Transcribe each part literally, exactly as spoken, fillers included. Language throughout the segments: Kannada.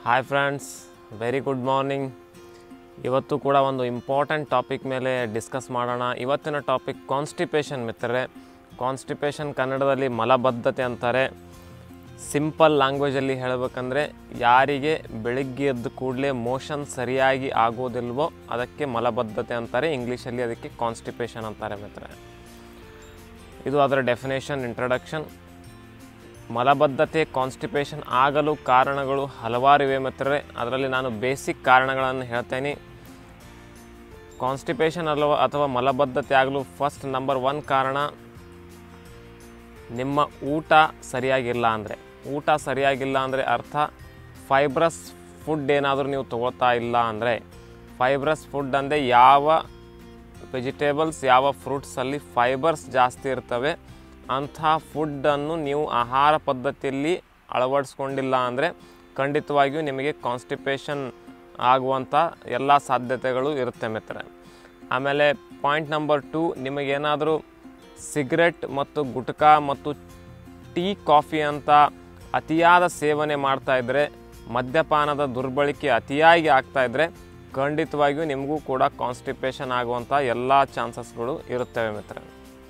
Hi friends, very good morning. ಇವತ್ತು ಕೂಡ ಒಂದು ಇಂಪಾರ್ಟೆಂಟ್ ಟಾಪಿಕ್ ಮೇಲೆ ಡಿಸ್ಕಸ್ ಮಾಡೋಣ. ಇವತ್ತಿನ ಟಾಪಿಕ್ ಕಾನ್ಸ್ಟಿಪೇಷನ್ ಮಿತ್ರರೆ. ಕಾನ್ಸ್ಟಿಪೇಷನ್ ಕನ್ನಡದಲ್ಲಿ ಮಲಬದ್ಧತೆ ಅಂತಾರೆ. ಸಿಂಪಲ್ ಲ್ಯಾಂಗ್ವೇಜಲ್ಲಿ ಹೇಳಬೇಕಂದ್ರೆ ಯಾರಿಗೆ ಬೆಳಿಗ್ಗೆ ಎದ್ದು ಕೂಡಲೇ ಮೋಷನ್ ಸರಿಯಾಗಿ ಆಗೋದಿಲ್ವೋ ಅದಕ್ಕೆ ಮಲಬದ್ಧತೆ ಅಂತಾರೆ. ಇಂಗ್ಲೀಷಲ್ಲಿ ಅದಕ್ಕೆ ಕಾನ್ಸ್ಟಿಪೇಷನ್ ಅಂತಾರೆ ಮಿತ್ರರೆ. ಇದು ಅದರ ಡೆಫಿನೇಷನ್, ಇಂಟ್ರಡಕ್ಷನ್. ಮಲಬದ್ಧತೆ ಕಾನ್ಸ್ಟಿಪೇಷನ್ ಆಗಲು ಕಾರಣಗಳು ಹಲವಾರಿವೆ ಮಿತ್ರರೆ. ಅದರಲ್ಲಿ ನಾನು ಬೇಸಿಕ್ ಕಾರಣಗಳನ್ನು ಹೇಳ್ತೇನೆ. ಕಾನ್ಸ್ಟಿಪೇಷನ್ ಅಲ್ಲವ ಅಥವಾ ಮಲಬದ್ಧತೆ ಆಗಲು ಫಸ್ಟ್ ನಂಬರ್ ಒನ್ ಕಾರಣ ನಿಮ್ಮ ಊಟ ಸರಿಯಾಗಿಲ್ಲ ಅಂದರೆ. ಊಟ ಸರಿಯಾಗಿಲ್ಲ ಅಂದರೆ ಅರ್ಥ ಫೈಬ್ರಸ್ ಫುಡ್ ಏನಾದರೂ ನೀವು ತಗೋತಾ ಇಲ್ಲ ಅಂದರೆ. ಫೈಬ್ರಸ್ ಫುಡ್ ಅಂದರೆ ಯಾವ ವೆಜಿಟೇಬಲ್ಸ್ ಯಾವ ಫ್ರೂಟ್ಸಲ್ಲಿ ಫೈಬರ್ಸ್ ಜಾಸ್ತಿ ಇರ್ತವೆ ಅಂಥ ಫುಡ್ಡನ್ನು ನೀವು ಆಹಾರ ಪದ್ಧತಿಯಲ್ಲಿ ಅಳವಡಿಸ್ಕೊಂಡಿಲ್ಲ ಅಂದರೆ ಖಂಡಿತವಾಗಿಯೂ ನಿಮಗೆ ಕಾನ್ಸ್ಟಿಪೇಷನ್ ಆಗುವಂಥ ಎಲ್ಲ ಸಾಧ್ಯತೆಗಳು ಇರುತ್ತೆ ಮಿತ್ರರೆ. ಆಮೇಲೆ ಪಾಯಿಂಟ್ ನಂಬರ್ ಟು, ನಿಮಗೇನಾದರೂ ಸಿಗರೆಟ್ ಮತ್ತು ಗುಟ್ಕಾ ಮತ್ತು ಟೀ ಕಾಫಿ ಅಂತ ಅತಿಯಾದ ಸೇವನೆ ಮಾಡ್ತಾಯಿದ್ರೆ, ಮದ್ಯಪಾನದ ದುರ್ಬಳಕೆ ಅತಿಯಾಗಿ ಆಗ್ತಾಯಿದ್ರೆ ಖಂಡಿತವಾಗಿಯೂ ನಿಮಗೂ ಕೂಡ ಕಾನ್ಸ್ಟಿಪೇಷನ್ ಆಗುವಂಥ ಎಲ್ಲ ಚಾನ್ಸಸ್ಗಳು ಇರುತ್ತವೆ ಮಿತ್ರರೆ.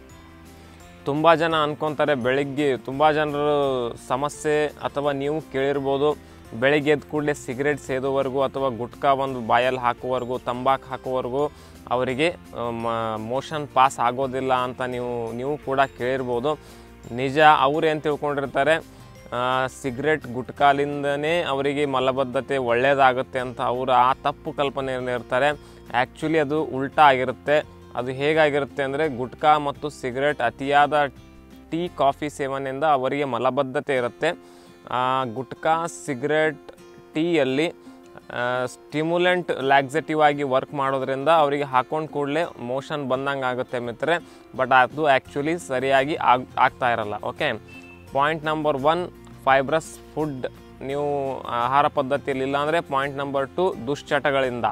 ತುಂಬ ಜನ ಅಂದ್ಕೊತಾರೆ ಬೆಳಿಗ್ಗೆ, ತುಂಬ ಜನರು ಸಮಸ್ಯೆ ಅಥವಾ ನೀವು ಕೇಳಿರ್ಬೋದು, ಬೆಳಿಗ್ಗೆ ಎದ್ದು ಕೂಡಲೇ ಸಿಗರೇಟ್ ಸೇದೋವರೆಗೂ ಅಥವಾ ಗುಟ್ಕಾ ಒಂದು ಬಾಯಲ್ಲಿ ಹಾಕುವವರೆಗೂ, ತಂಬಾಕು ಹಾಕುವವರೆಗೂ ಅವರಿಗೆ ಮೋಷನ್ ಪಾಸ್ ಆಗೋದಿಲ್ಲ ಅಂತ ನೀವು ನೀವು ಕೂಡ ಕೇಳಿರ್ಬೋದು. ನಿಜ, ಅವ್ರು ಏನು ತಿಳ್ಕೊಂಡಿರ್ತಾರೆ, ಸಿಗರೇಟ್ ಗುಟ್ಕಾಲಿಂದನೇ ಅವರಿಗೆ ಮಲಬದ್ಧತೆ ಒಳ್ಳೆಯದಾಗುತ್ತೆ ಅಂತ ಅವರು ಆ ತಪ್ಪು ಕಲ್ಪನೆಯಲ್ಲಿ ಇರ್ತಾರೆ. ಆ್ಯಕ್ಚುಲಿ ಅದು ಉಲ್ಟಾ ಆಗಿರುತ್ತೆ. ಅದು ಹೇಗಾಗಿರುತ್ತೆ ಅಂದರೆ, ಗುಟ್ಕಾ ಮತ್ತು ಸಿಗರೇಟ್ ಅತಿಯಾದ ಟೀ ಕಾಫಿ ಸೇವನೆಯಿಂದ ಅವರಿಗೆ ಮಲಬದ್ಧತೆ ಇರುತ್ತೆ. ಗುಟ್ಕಾ ಸಿಗರೇಟ್ ಟೀಯಲ್ಲಿ ಸ್ಟಿಮ್ಯುಲೆಂಟ್ ಲ್ಯಾಕ್ಸೇಟಿವ್ ಆಗಿ ವರ್ಕ್ ಮಾಡೋದ್ರಿಂದ ಅವರಿಗೆ ಹಾಕೊಂಡು ಕೂಡಲೇ ಮೋಷನ್ ಬಂದಂಗೆ ಆಗುತ್ತೆ ಮಿತ್ರರೆ. ಬಟ್ ಅದು ಆ್ಯಕ್ಚುಲಿ ಸರಿಯಾಗಿ ಆಗ್ ಆಗ್ತಾ ಇರಲ್ಲ. Okay, point number one, fibrous food ನೀವು ಆಹಾರ ಪದ್ಧತಿಯಲ್ಲಿ ಇಲ್ಲ ಅಂದರೆ. ಪಾಯಿಂಟ್ ನಂಬರ್ ಟು, ದುಶ್ಚಟಗಳಿಂದ.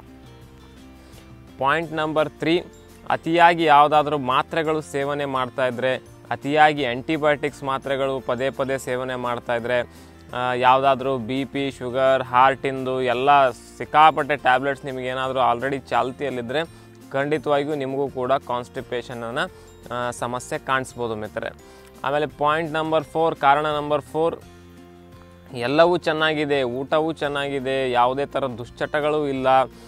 ಪಾಯಿಂಟ್ ನಂಬರ್ ತ್ರೀ, ಅತಿಯಾಗಿ ಯಾವುದಾದ್ರೂ ಮಾತ್ರೆಗಳು ಸೇವನೆ ಮಾಡ್ತಾಯಿದ್ರೆ, ಅತಿಯಾಗಿ ಆ್ಯಂಟಿಬಯೋಟಿಕ್ಸ್ ಮಾತ್ರೆಗಳು ಪದೇ ಪದೇ ಸೇವನೆ ಮಾಡ್ತಾಯಿದ್ರೆ, ಯಾವುದಾದ್ರೂ ಬಿ ಪಿ, ಶುಗರ್, ಹಾರ್ಟಿಂದು ಎಲ್ಲ ಸಿಕ್ಕಾಪಟ್ಟೆ ಟ್ಯಾಬ್ಲೆಟ್ಸ್ ನಿಮಗೇನಾದರೂ ಆಲ್ರೆಡಿ ಚಾಲ್ತಿಯಲ್ಲಿದ್ದರೆ ಖಂಡಿತವಾಗಿಯೂ ನಿಮಗೂ ಕೂಡ ಕಾನ್ಸ್ಟಿಪೇಷನನ್ನು ಸಮಸ್ಯೆ ಕಾಣಿಸ್ಬೋದು ಮಿತ್ರರೆ. ಆಮೇಲೆ ಪಾಯಿಂಟ್ ನಂಬರ್ ಫೋರ್, ಕಾರಣ ನಂಬರ್ ಫೋರ್, ಎಲ್ಲವೂ ಚೆನ್ನಾಗಿದೆ, ಊಟವೂ ಚೆನ್ನಾಗಿದೆ, ಯಾವುದೇ ಥರ ದುಶ್ಚಟಗಳು ಇಲ್ಲ,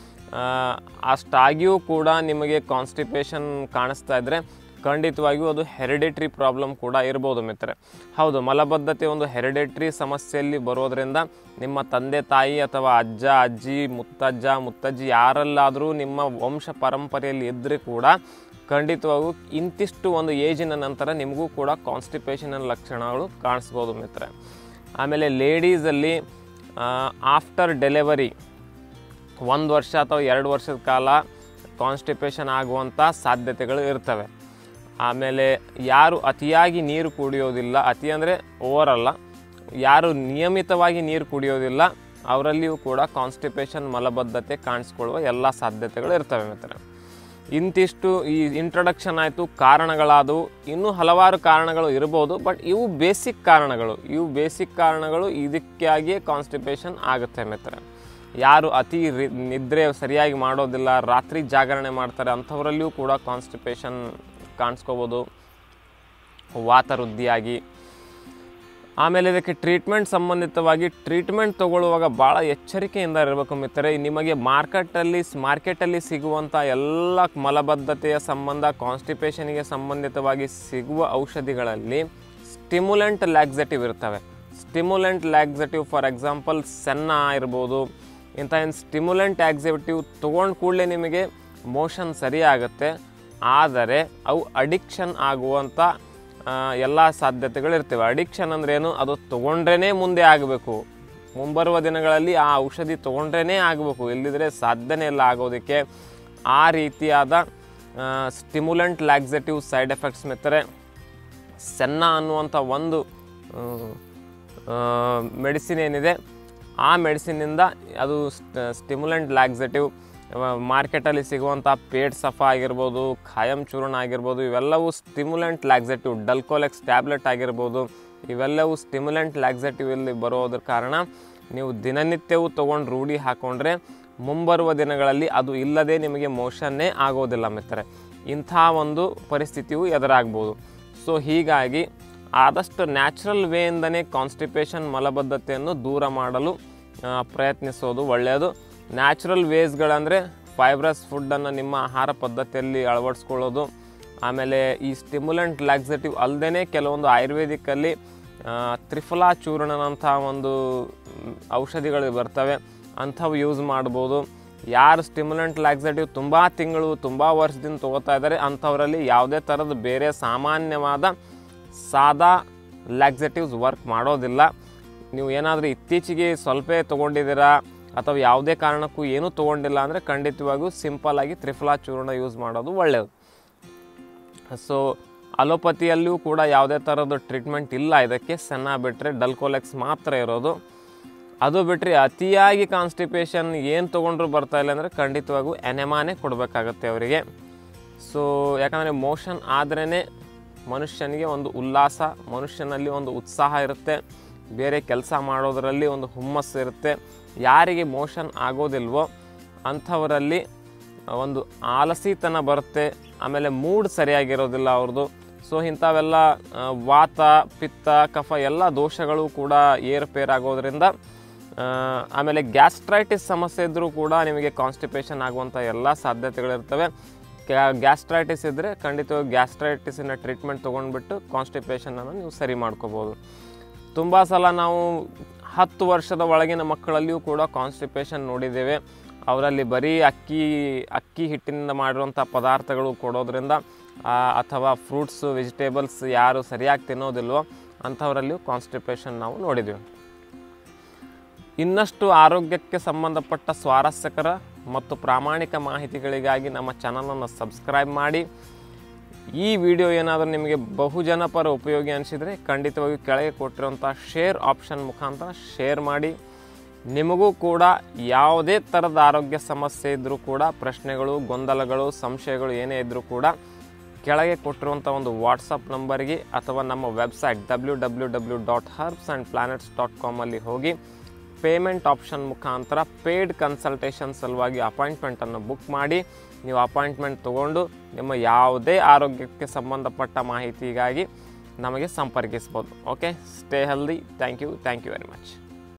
ಅಷ್ಟಾಗಿಯೂ ಕೂಡ ನಿಮಗೆ ಕಾನ್ಸ್ಟಿಪೇಷನ್ ಕಾಣಿಸ್ತಾ ಇದ್ದರೆ ಖಂಡಿತವಾಗಿಯೂ ಅದು ಹೆರಿಡಿಟ್ರಿ ಪ್ರಾಬ್ಲಮ್ ಕೂಡ ಇರ್ಬೋದು ಮಿತ್ರರೆ. ಹೌದು, ಮಲಬದ್ಧತೆ ಒಂದು ಹೆರಿಡಿಟ್ರಿ ಸಮಸ್ಯೆಯಲ್ಲಿ ಬರೋದರಿಂದ ನಿಮ್ಮ ತಂದೆ ತಾಯಿ ಅಥವಾ ಅಜ್ಜ ಅಜ್ಜಿ ಮುತ್ತಜ್ಜ ಮುತ್ತಜ್ಜಿ ಯಾರಲ್ಲಾದರೂ ನಿಮ್ಮ ವಂಶ ಪರಂಪರೆಯಲ್ಲಿ ಇದ್ದರೆ ಕೂಡ ಖಂಡಿತವಾಗೂ ಇಂತಿಷ್ಟು ಒಂದು ಏಜಿನ ನಂತರ ನಿಮಗೂ ಕೂಡ ಕಾನ್ಸ್ಟಿಪೇಷನ್ ಲಕ್ಷಣಗಳು ಕಾಣಿಸ್ಬೋದು ಮಿತ್ರರೆ. ಆಮೇಲೆ ಲೇಡೀಸಲ್ಲಿ ಆಫ್ಟರ್ ಡೆಲಿವರಿ ಒಂದು ವರ್ಷ ಅಥವಾ ಎರಡು ವರ್ಷದ ಕಾಲ ಕಾನ್ಸ್ಟಿಪೇಷನ್ ಆಗುವಂಥ ಸಾಧ್ಯತೆಗಳು ಇರ್ತವೆ. ಆಮೇಲೆ ಯಾರು ಅತಿಯಾಗಿ ನೀರು ಕುಡಿಯೋದಿಲ್ಲ, ಅತಿ ಅಂದರೆ ಓವರ್ ಅಲ್ಲ, ಯಾರು ನಿಯಮಿತವಾಗಿ ನೀರು ಕುಡಿಯೋದಿಲ್ಲ ಅವರಲ್ಲಿಯೂ ಕೂಡ ಕಾನ್ಸ್ಟಿಪೇಷನ್ ಮಲಬದ್ಧತೆ ಕಾಣಿಸ್ಕೊಳ್ಳುವ ಎಲ್ಲ ಸಾಧ್ಯತೆಗಳು ಇರ್ತವೆ ಮಿತ್ರರೆ. ಇಂತಿಷ್ಟು ಈ ಇಂಟ್ರೊಡಕ್ಷನ್ ಆಯಿತು, ಕಾರಣಗಳಾದವು. ಇನ್ನೂ ಹಲವಾರು ಕಾರಣಗಳು ಇರ್ಬೋದು, ಬಟ್ ಇವು ಬೇಸಿಕ್ ಕಾರಣಗಳು. ಇವು ಬೇಸಿಕ್ ಕಾರಣಗಳು ಇದಕ್ಕಾಗಿಯೇ ಕಾನ್ಸ್ಟಿಪೇಷನ್ ಆಗುತ್ತೆ ಮಿತ್ರರೆ. ಯಾರು ಅತಿ ರಿ ನಿದ್ರೆ ಸರಿಯಾಗಿ ಮಾಡೋದಿಲ್ಲ, ರಾತ್ರಿ ಜಾಗರಣೆ ಮಾಡ್ತಾರೆ, ಅಂಥವರಲ್ಲಿಯೂ ಕೂಡ ಕಾನ್ಸ್ಟಿಪೇಷನ್ ಕಾಣಿಸ್ಕೋಬೋದು ವಾತವೃದ್ಧಿಯಾಗಿ. ಆಮೇಲೆ ಇದಕ್ಕೆ ಟ್ರೀಟ್ಮೆಂಟ್ ಸಂಬಂಧಿತವಾಗಿ ಟ್ರೀಟ್ಮೆಂಟ್ ತೊಗೊಳ್ಳುವಾಗ ಭಾಳ ಎಚ್ಚರಿಕೆಯಿಂದ ಇರಬೇಕು ಮಿತ್ರರೆ. ನಿಮಗೆ ಮಾರ್ಕೆಟಲ್ಲಿ ಮಾರ್ಕೆಟಲ್ಲಿ ಸಿಗುವಂಥ ಎಲ್ಲ ಮಲಬದ್ಧತೆಯ ಸಂಬಂಧ ಕಾನ್ಸ್ಟಿಪೇಷನ್ಗೆ ಸಂಬಂಧಿತವಾಗಿ ಸಿಗುವ ಔಷಧಿಗಳಲ್ಲಿ ಸ್ಟಿಮ್ಯುಲೆಂಟ್ ಲ್ಯಾಕ್ಸೇಟಿವ್ ಇರ್ತವೆ. Stimulant laxative for example senna ಇರ್ಬೋದು. ಇಂಥ ಏನು ಸ್ಟಿಮ್ಯುಲೆಂಟ್ ಆಕ್ಸಿವಿಟಿವ್ ತೊಗೊಂಡು ಕೂಡಲೇ ನಿಮಗೆ ಮೋಷನ್ ಸರಿಯಾಗುತ್ತೆ, ಆದರೆ ಅವು ಅಡಿಕ್ಷನ್ ಆಗುವಂಥ ಎಲ್ಲ ಸಾಧ್ಯತೆಗಳಿರ್ತವೆ. ಅಡಿಕ್ಷನ್ ಅಂದ್ರೇನು, ಅದು ತೊಗೊಂಡ್ರೇ ಮುಂದೆ ಆಗಬೇಕು, ಮುಂಬರುವ ದಿನಗಳಲ್ಲಿ ಆ ಔಷಧಿ ತೊಗೊಂಡ್ರೇ ಆಗಬೇಕು, ಇಲ್ಲದಿದ್ದರೆ ಸಾಧ್ಯನೇ ಇಲ್ಲ ಆಗೋದಕ್ಕೆ. ಆ ರೀತಿಯಾದ ಸ್ಟಿಮ್ಯುಲೆಂಟ್ ಲ್ಯಾಕ್ಸೇಟಿವ್ ಸೈಡ್ ಎಫೆಕ್ಟ್ಸ್ ಮಿತ್ರರೆ. ಸೆನ್ನ ಅನ್ನುವಂಥ ಒಂದು ಮೆಡಿಸಿನ್ ಏನಿದೆ, ಆ ಮೆಡಿಸಿನಿಂದ ಅದು ಸ್ಟಿಮ್ಯುಲೆಂಟ್ ಲ್ಯಾಕ್ಸೇಟಿವ್ ಮಾರ್ಕೆಟಲ್ಲಿ ಸಿಗುವಂಥ ಪೇಟ್ ಸಫಾ ಆಗಿರ್ಬೋದು, ಖಾಯಂ ಚೂರ್ಣ ಆಗಿರ್ಬೋದು, ಇವೆಲ್ಲವೂ ಸ್ಟಿಮ್ಯುಲೆಂಟ್ ಲ್ಯಾಕ್ಸೇಟಿವ್. ಡಲ್ಕೋಲೆಕ್ಸ್ ಟ್ಯಾಬ್ಲೆಟ್ ಆಗಿರ್ಬೋದು, ಇವೆಲ್ಲವೂ ಸ್ಟಿಮ್ಯುಲೆಂಟ್ ಲ್ಯಾಕ್ಸೇಟಿವ್ ಇಲ್ಲಿ ಬರೋದ್ರ ಕಾರಣ ನೀವು ದಿನನಿತ್ಯವೂ ತೊಗೊಂಡು ರೂಢಿ ಹಾಕ್ಕೊಂಡ್ರೆ ಮುಂಬರುವ ದಿನಗಳಲ್ಲಿ ಅದು ಇಲ್ಲದೆ ನಿಮಗೆ ಮೋಷನ್ನೇ ಆಗೋದಿಲ್ಲ ಮಿತ್ರರೆ. ಇಂಥ ಒಂದು ಪರಿಸ್ಥಿತಿಯು ಎದುರಾಗ್ಬೋದು. ಸೊ ಹೀಗಾಗಿ ಆದಷ್ಟು ನ್ಯಾಚುರಲ್ ವೇಯಿಂದನೇ ಕಾನ್ಸ್ಟಿಪೇಷನ್ ಮಲಬದ್ಧತೆಯನ್ನು ದೂರ ಮಾಡಲು ಪ್ರಯತ್ನಿಸೋದು ಒಳ್ಳೆಯದು. ನ್ಯಾಚುರಲ್ ವೇಸ್ಗಳಂದರೆ ಫೈಬ್ರಸ್ ಫುಡ್ಡನ್ನು ನಿಮ್ಮ ಆಹಾರ ಪದ್ಧತಿಯಲ್ಲಿ ಅಳವಡಿಸ್ಕೊಳ್ಳೋದು. ಆಮೇಲೆ ಈ ಸ್ಟಿಮ್ಯುಲೆಂಟ್ ಲ್ಯಾಕ್ಸೇಟಿವ್ ಅಲ್ಲದೇ ಕೆಲವೊಂದು ಆಯುರ್ವೇದಿಕ್ಕಲ್ಲಿ ತ್ರಿಫಲಾ ಚೂರ್ಣನಂಥ ಒಂದು ಔಷಧಿಗಳು ಬರ್ತವೆ, ಅಂಥವು ಯೂಸ್ ಮಾಡ್ಬೋದು. ಯಾರು ಸ್ಟಿಮ್ಯುಲೆಂಟ್ ಲ್ಯಾಕ್ಸೇಟಿವ್ ತುಂಬ ತಿಂಗಳು ತುಂಬ ವರ್ಷದಿಂದ ತೊಗೋತಾ ಇದ್ದಾರೆ ಅಂಥವರಲ್ಲಿ ಯಾವುದೇ ಥರದ ಬೇರೆ ಸಾಮಾನ್ಯವಾದ ಸಾದಾ ಲ್ಯಾಕ್ಸೇಟಿವ್ಸ್ ವರ್ಕ್ ಮಾಡೋದಿಲ್ಲ. ನೀವು ಏನಾದರೂ ಇತ್ತೀಚೆಗೆ ಸ್ವಲ್ಪ ತೊಗೊಂಡಿದ್ದೀರಾ ಅಥವಾ ಯಾವುದೇ ಕಾರಣಕ್ಕೂ ಏನೂ ತೊಗೊಂಡಿಲ್ಲ ಅಂದರೆ ಖಂಡಿತವಾಗಿಯೂ ಸಿಂಪಲ್ಲಾಗಿ ತ್ರಿಫಲಾ ಚೂರ್ಣ ಯೂಸ್ ಮಾಡೋದು ಒಳ್ಳೆಯದು. ಸೊ ಅಲೋಪತಿಯಲ್ಲಿಯೂ ಕೂಡ ಯಾವುದೇ ಥರದ ಟ್ರೀಟ್ಮೆಂಟ್ ಇಲ್ಲ ಇದಕ್ಕೆ. ಸೆನ್ನ ಬಿಟ್ಟರೆ ಡಲ್ಕೋಲೆಕ್ಸ್ ಮಾತ್ರ ಇರೋದು. ಅದು ಬಿಟ್ಟರೆ ಅತಿಯಾಗಿ ಕಾನ್ಸ್ಟಿಪೇಷನ್ ಏನು ತೊಗೊಂಡ್ರು ಬರ್ತಾ ಇಲ್ಲ ಅಂದರೆ ಖಂಡಿತವಾಗೂ ಎನೆಮಾನೇ ಕೊಡಬೇಕಾಗತ್ತೆ ಅವರಿಗೆ. ಸೊ ಯಾಕಂದರೆ ಮೋಷನ್ ಆದ್ರೇ ಮನುಷ್ಯನಿಗೆ ಒಂದು ಉಲ್ಲಾಸ, ಮನುಷ್ಯನಲ್ಲಿ ಒಂದು ಉತ್ಸಾಹ ಇರುತ್ತೆ, ಬೇರೆ ಕೆಲಸ ಮಾಡೋದರಲ್ಲಿ ಒಂದು ಹುಮ್ಮಸ್ಸು ಇರುತ್ತೆ. ಯಾರಿಗೆ ಮೋಷನ್ ಆಗೋದಿಲ್ವೋ ಅಂಥವರಲ್ಲಿ ಒಂದು ಆಲಸಿತನ ಬರುತ್ತೆ, ಆಮೇಲೆ ಮೂಡ್ ಸರಿಯಾಗಿರೋದಿಲ್ಲ ಅವ್ರದ್ದು. ಸೊ ಇಂಥವೆಲ್ಲ ವಾತ ಪಿತ್ತ ಕಫ ಎಲ್ಲ ದೋಷಗಳು ಕೂಡ ಏರುಪೇರಾಗೋದ್ರಿಂದ, ಆಮೇಲೆ ಗ್ಯಾಸ್ಟ್ರೈಟಿಸ್ ಸಮಸ್ಯೆ ಇದ್ದರೂ ಕೂಡ ನಿಮಗೆ ಕಾನ್ಸ್ಟಿಪೇಷನ್ ಆಗುವಂಥ ಎಲ್ಲ ಸಾಧ್ಯತೆಗಳಿರ್ತವೆ. ಗ್ಯಾಸ್ಟ್ರೈಟಿಸ್ ಇದ್ದರೆ ಖಂಡಿತವಾಗಿ ಗ್ಯಾಸ್ಟ್ರೈಟಿಸಿನ ಟ್ರೀಟ್ಮೆಂಟ್ ತೊಗೊಂಡ್ಬಿಟ್ಟು ಕಾನ್ಸ್ಟಿಪೇಷನನ್ನು ನೀವು ಸರಿ ಮಾಡ್ಕೋಬೋದು. ತುಂಬ ಸಲ ನಾವು ಹತ್ತು ವರ್ಷದ ಒಳಗಿನ ಮಕ್ಕಳಲ್ಲಿಯೂ ಕೂಡ ಕಾನ್ಸ್ಟಿಪೇಷನ್ ನೋಡಿದ್ದೇವೆ. ಅವರಲ್ಲಿ ಬರೀ ಅಕ್ಕಿ ಅಕ್ಕಿ ಹಿಟ್ಟಿನಿಂದ ಮಾಡಿರುವಂಥ ಪದಾರ್ಥಗಳು ಕೊಡೋದ್ರಿಂದ ಅಥವಾ ಫ್ರೂಟ್ಸು ವೆಜಿಟೇಬಲ್ಸ್ ಯಾರು ಸರಿಯಾಗಿ ತಿನ್ನೋದಿಲ್ವೋ ಅಂಥವರಲ್ಲಿಯೂ ಕಾನ್ಸ್ಟಿಪೇಷನ್ ನಾವು ನೋಡಿದ್ದೀವಿ. ಇನ್ನಷ್ಟು ಆರೋಗ್ಯಕ್ಕೆ ಸಂಬಂಧಪಟ್ಟ ಸ್ವಾರಸ್ಯಕರ ಮತ್ತು ಪ್ರಾಮಾಣಿಕ ಮಾಹಿತಿಗಳಿಗಾಗಿ ನಮ್ಮ ಚಾನಲನ್ನು ಸಬ್ಸ್ಕ್ರೈಬ್ ಮಾಡಿ. ಈ ವಿಡಿಯೋ ಏನಾದರೂ ನಿಮಗೆ ಬಹುಜನಪರ ಉಪಯೋಗಿ ಅನಿಸಿದರೆ ಖಂಡಿತವಾಗಿ ಕೆಳಗೆ ಕೊಟ್ಟಿರುವಂಥ ಶೇರ್ ಆಪ್ಷನ್ ಮುಖಾಂತರ ಶೇರ್ ಮಾಡಿ. ನಿಮಗೂ ಕೂಡ ಯಾವುದೇ ಥರದ ಆರೋಗ್ಯ ಸಮಸ್ಯೆ ಇದ್ದರೂ ಕೂಡ, ಪ್ರಶ್ನೆಗಳು, ಗೊಂದಲಗಳು, ಸಂಶಯಗಳು ಏನೇ ಇದ್ದರೂ ಕೂಡ ಕೆಳಗೆ ಕೊಟ್ಟಿರುವಂಥ ಒಂದು ವಾಟ್ಸಪ್ ನಂಬರ್ಗೆ ಅಥವಾ ನಮ್ಮ website W W W dot herbs and planets dot ಕಾಮಲ್ಲಿ ಹೋಗಿ ಪೇಮೆಂಟ್ ಆಪ್ಷನ್ ಮುಖಾಂತರ ಪೇಯ್ಡ್ ಕನ್ಸಲ್ಟೇಷನ್ ಸಲುವಾಗಿ ಅಪಾಯಿಂಟ್ಮೆಂಟನ್ನು ಬುಕ್ ಮಾಡಿ ನೀವು ಅಪಾಯಿಂಟ್ಮೆಂಟ್ ತೊಗೊಂಡು ನಿಮ್ಮ ಯಾವುದೇ ಆರೋಗ್ಯಕ್ಕೆ ಸಂಬಂಧಪಟ್ಟ ಮಾಹಿತಿಗಾಗಿ ನಮಗೆ ಸಂಪರ್ಕಿಸ್ಬೋದು. Okay, stay healthy. Thank you thank you very much.